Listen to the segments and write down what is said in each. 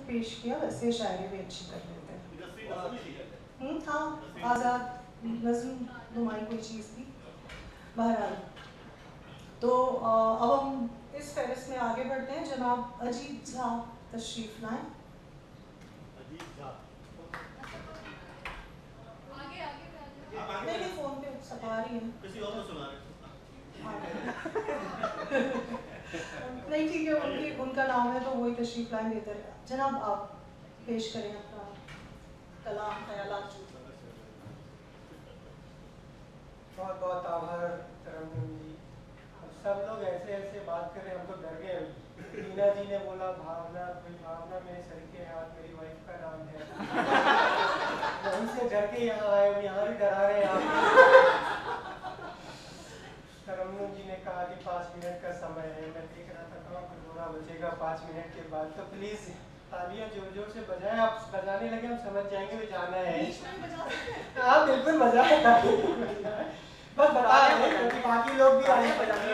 पेश किया, वैसे शायरी भी अच्छी कर लेते हैं। हाँ, आज़ाद नज़्म नुमाई कोई चीज़ थी। बहरहाल, तो अब हम इस फहरिस्त में आगे बढ़ते हैं। जनाब अजीत झा तशरीफ लाएं। नहीं, फोन पे सता रही है, किसी और को सुना रहे। नहीं ठीक है, उनका नाम है तो वही तशरीफ लाएं बेहतर। जनाब आप पेश करें अपना कलाम ख्यालात। बहुत बहुत आभार तरन्नुम जी। अब सब लोग ऐसे ऐसे बात कर रहे हैं, हम तो डर गए। टीना जी ने बोला भावना, भावना मेरे सर के हाथ मेरी वाइफ का नाम है। उनसे डर के यहाँ आए, यहाँ भी डरा रहे हैं आप। तरन्नुम जी ने कहा कि 5 मिनट का समय है। मैं देख रहा था कहाँ गुरगुरा बजेगा 5 मिनट के बाद, तो प्लीज तालियां जोर जोर से बजाएं। आप बजाने लगे हम समझ जाएंगे भी जाना है। हाँ बिल्कुल मजा आएगा। बस बता रहे हैं क्योंकि बाकी लोग भी आए बजाने।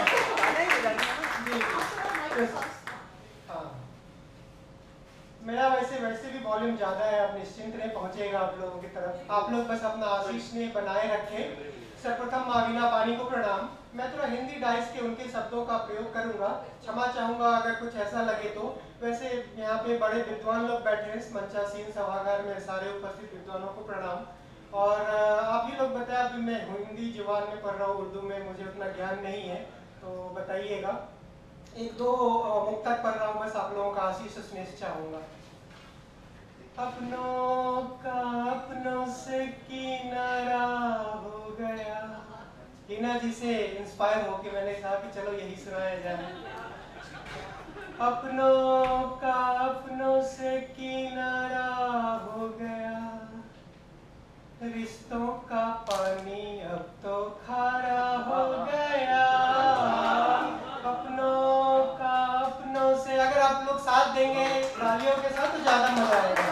हाँ, मेरा वैसे भी वॉल्यूम ज़्यादा है, आप निश्चिंत रहे, पहुँचेगा आप लोगों की तरफ। आप लोग बस अपना आशीष में बनाए रखें। सर्वप्रथम माविना पानी को प्रणाम। मैं थोड़ा हिंदी डाइस के उनके शब्दों का प्रयोग करूंगा, क्षमा चाहूँगा अगर कुछ ऐसा लगे तो। वैसे यहाँ पे बड़े विद्वान लोग बैठे हैं इस मंचासीन सभागार में, सारे उपस्थित विद्वानों को प्रणाम। और आप ही लोग बताएं, अभी मैं हिंदी जुबान में पढ़ रहा हूँ, उर्दू में मुझे उतना ज्ञान नहीं है, तो बताइएगा। 1-2 मुक्तक पढ़ रहा हूँ, बस आप लोगों का आशीष स्नेह चाहूँगा। अपनों का अपनों से किनारा हो गया। टीना जी से इंस्पायर होके मैंने कहा कि चलो यही सुनाया जाए। अपनों का अपनों से किनारा हो गया, रिश्तों का पानी अब तो खारा हो गया। अपनों का अपनों से, अगर आप लोग साथ देंगे तालियों के साथ तो ज्यादा मजा आएगा।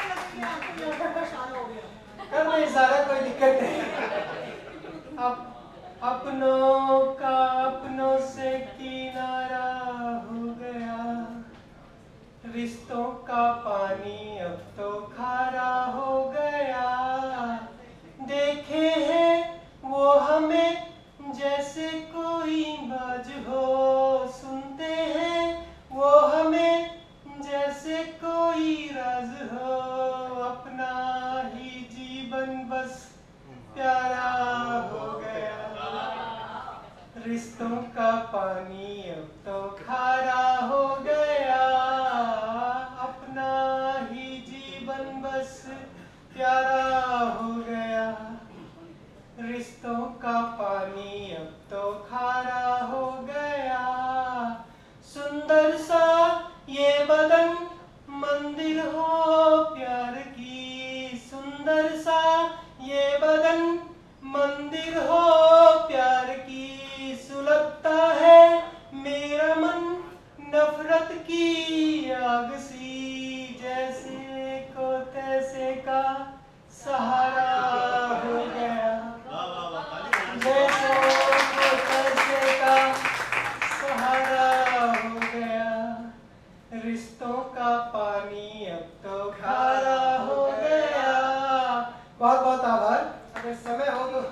कर दे इशारा, कोई दिक्कत नहीं। अब अपनों का अपनों से किनारा हो गया, रिश्तों का पानी अब तो खारा हो गया। देखे हैं वो हमें जैसे कोई बाज हो, सुनते हैं वो हमें जैसे कोई राज हो। अपना ही जीवन बस प्यारा हो गया, रिश्तों का पानी अब तो खारा हो गया। अपना ही जीवन बस प्यारा हो गया, रिश्तों का पानी अब तो खारा हो गया। सुंदर सा ये बदन मंदिर हो प्यार की, सुंदर सा ये बदन मंदिर हो प्यार की। सुलगता है मेरा मन नफरत की आग सी, जैसे को तैसे का सहारा हो गया, जैसे को तैसे का सहारा हो गया। रिश्तों का पानी अब तो खारा हो गया। बहुत बहुत आभार। अगर समय हो तो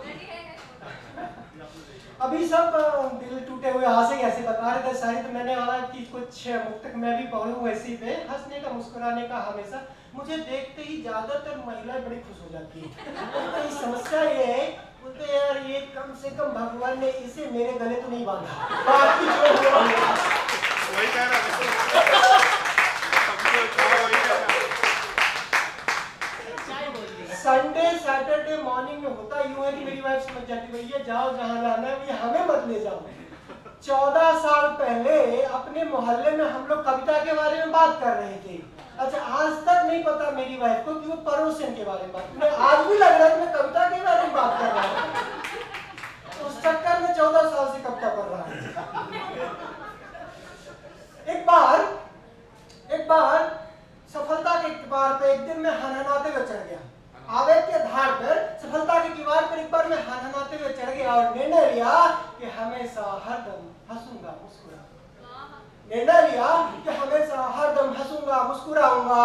अभी सब दिल टूटे हुए हासे कैसे बता रहे थे शायद, मैंने वाला कि कुछ मुक्तक मैं भी पढ़ूं ऐसी पे। हंसने का मुस्कुराने का हमेशा, मुझे देखते ही ज्यादातर महिलाएं बड़ी खुश हो जाती है। तो समस्या ये है, बोलते यार ये कम से कम भगवान ने इसे मेरे गले तो नहीं बांधा। बाकी जो वही कह रहा संडे सैटरडे मॉर्निंग में होता यूं है कि मेरी वाइफ समझ जाती भैया जाओ जहां जाना है, भैया हमें मत ले जाओ। 14 साल पहले अपने मोहल्ले में हम लोग कविता के बारे में बात कर रहे थे। अच्छा, आज तक नहीं पता मेरी वाइफ को कि वो पड़ोसन के बारे में बात, मैं आज भी लग रहा है मैं कविता के बारे में बात कर रहा हूँ। उस चक्कर में 14 साल से कविता पढ़ रहा हूँ। एक बार सफलता के किवाड़ पे एक दिन मैं हनहनाते हुए चढ़ गया। आवेग के धार पर सफलता के किवाड़ पर एक बार मैं हनहनाते हुए चढ़ गया और निर्णय लिया कि हमेशा हरदम हंसूंगा मुस्कुराऊंगा। निर्णय लिया कि हमेशा हरदम हंसूंगा, मुस्कुराऊंगा।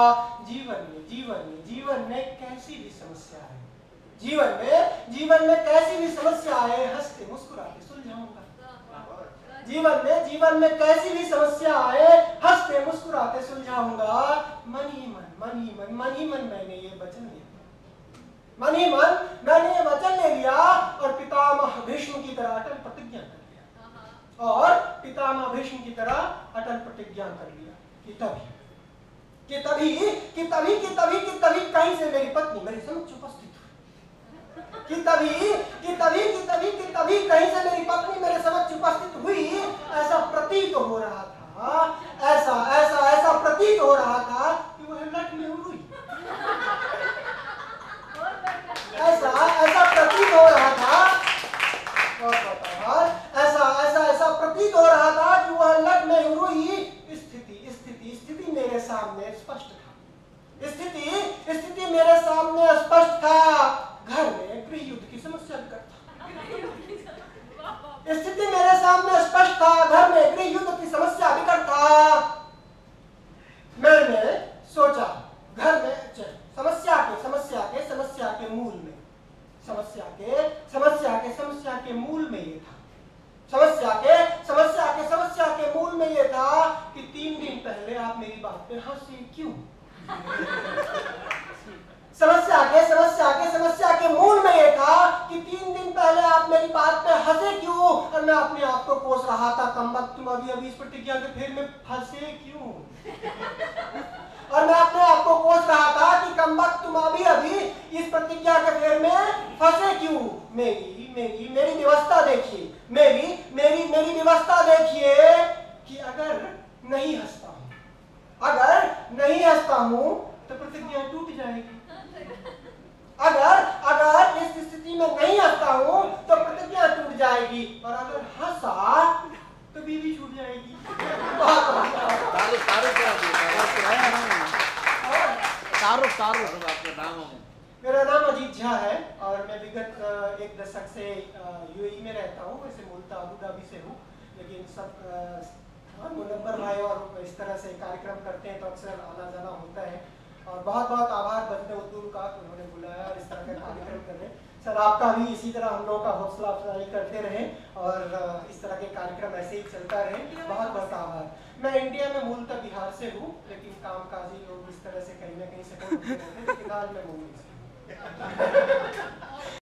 जीवन में कैसी भी समस्या है, जीवन में कैसी भी समस्या आए, हंसते मुस्कुराते सुलझाऊंगा। जीवन में कैसी भी समस्या आए, हंसते मुस्कुराते सुलझाऊंगा। मन ही मन मैंने ये वचन लिया, मन ही मन मैंने ये वचन ले लिया और पितामह भीष्म की तरह अटल प्रतिज्ञा कर लिया, और पितामह भीष्म की तरह अटल प्रतिज्ञा कर लिया कि तभी कहीं से मेरी पत्नी मेरे समक्ष उपस्थित हुई, कि तभी कहीं से मेरी पत्नी मेरे समक्ष उपस्थित हुई। ऐसा प्रतीत हो रहा था, ऐसा प्रतीत हो रहा था कि वह लट में हुई। ऐसा प्रतीत हो रहा था, ऐसा प्रतीत हो रहा था कि वह लट में हुई। स्थिति मेरे सामने स्पष्ट था, स्थिति मेरे सामने स्पष्ट था। घर में गृह युद्ध की समस्या विकट था, स्थिति मेरे सामने स्पष्ट था। घर में गृह युद्ध की समस्या विकट था। मैंने सोचा घर में समस्या के मूल में ये था, समस्या के मूल में ये था कि 3 दिन पहले आप मेरी बात पे हंसे क्यों? समस्या के मूल में ये था कि 3 दिन पहले आप मेरी बात पे हंसे क्यों? और मैं अपने आप को कोस रहा था, कमबख्त तुम अभी इस प्रतिज्ञा के फेर में फंसे क्यों? और मैं अपने आप को कोस रहा था कि कमबख्त तुम अभी इस प्रतिज्ञा के फेर में फंसे क्यों? मेरी व्यवस्था देखिए, मेरी व्यवस्था देखिए कि अगर नहीं हंसता हूं तो प्रतिज्ञा टूट जाएगी। अगर इस स्थिति में नहीं हंसता हूं तो प्रतिज्ञा टूट जाएगी, और अगर हंसा तो बीवी छूट जाएगी। मेरा नाम अजीत झा है और मैं विगत 1 दशक से यूएई में रहता हूँ। वैसे मूलतः अबू धाबी से हूँ, लेकिन सब मुनव्वर भाई और इस तरह से कार्यक्रम करते हैं तो अक्सर आना जाना होता है। और बहुत आभार बंदे उद्दूल का, उन्होंने बुलाया और इस तरह का कार्यक्रम कर रहे हैं। सर आपका भी इसी तरह हम लोगों का हौसला अफजाई करते रहें और इस तरह के कार्यक्रम ऐसे ही चलता रहे। बहुत आभार। मैं इंडिया में मूलतः बिहार से हूँ, लेकिन कामकाजी लोग इस तरह से कहीं ना कहीं सपोर्ट करते हैं, फिलहाल मैं मुंबई से